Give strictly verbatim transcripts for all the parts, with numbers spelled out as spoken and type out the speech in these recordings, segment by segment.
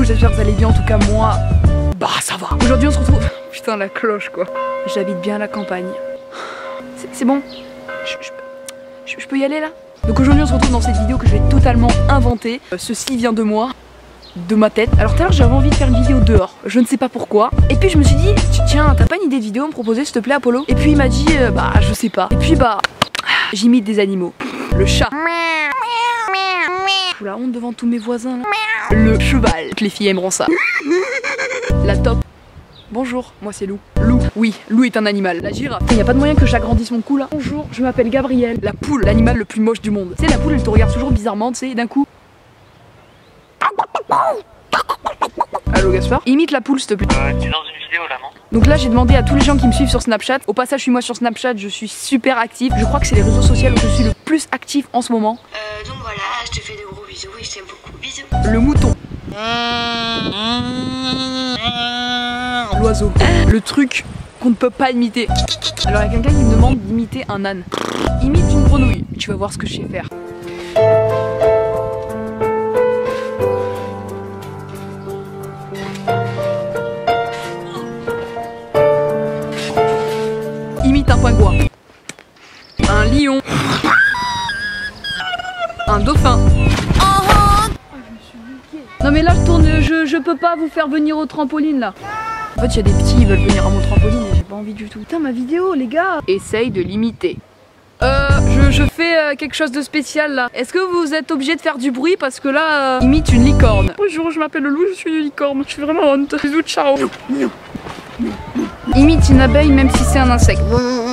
loups, j'espère que vous allez bien. En tout cas moi, bah ça va. Aujourd'hui on se retrouve... Putain la cloche quoi. J'habite bien à la campagne. C'est bon, je, je, je, je peux y aller là? Donc aujourd'hui on se retrouve dans cette vidéo que je vais totalement inventer. Euh, ceci vient de moi, de ma tête. Alors tout à l'heure j'avais envie de faire une vidéo dehors, je ne sais pas pourquoi. Et puis je me suis dit, tiens, t'as pas une idée de vidéo à me proposer s'il te plaît Apollo? Et puis il m'a dit, euh, bah je sais pas. Et puis bah, j'imite des animaux. Le chat. J'ai la honte devant tous mes voisins là. Le cheval. Les filles aimeront ça. La top. Bonjour, moi c'est Lou. Lou, oui, Lou est un animal. La girafe. Il n'y a pas de moyen que j'agrandisse mon cou là. Bonjour, je m'appelle Gabriel. La poule, l'animal le plus moche du monde. Tu sais, la poule elle te regarde toujours bizarrement, tu sais, d'un coup. Allo Gaspard, imite la poule s'il te plaît. Euh, t'es dans une vidéo là, non? Donc là j'ai demandé à tous les gens qui me suivent sur Snapchat. Au passage, suis-moi sur Snapchat, je suis super active. Je crois que c'est les réseaux sociaux où je suis le plus actif en ce moment. Euh, donc voilà, je te fais de gros bisous et je t'aime beaucoup. Bisous. Le mouton. L'oiseau. Le truc qu'on ne peut pas imiter. Alors il y a quelqu'un qui me demande d'imiter un âne. Imite une grenouille. Tu vas voir ce que je sais faire. Imite un pingouin. Un lion. Un dauphin. Non mais là je tourne, je, je peux pas vous faire venir au trampoline là. En fait il y a des petits, ils veulent venir à mon trampoline et j'ai pas envie du tout. Putain ma vidéo les gars. Essaye de l'imiter. Euh, je, je fais euh, quelque chose de spécial là. Est-ce que vous êtes obligé de faire du bruit parce que là, euh, imite une licorne. Bonjour, je m'appelle Lou, je suis une licorne. Je suis vraiment honte. Bisous, ciao. Imite une abeille même si c'est un insecte.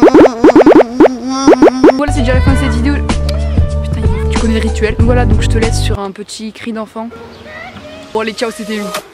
Voilà, c'est déjà la fin de cette vidéo. Putain, tu connais le rituel. Voilà, donc je te laisse sur un petit cri d'enfant. Bon allez, ciao, c'était Lou.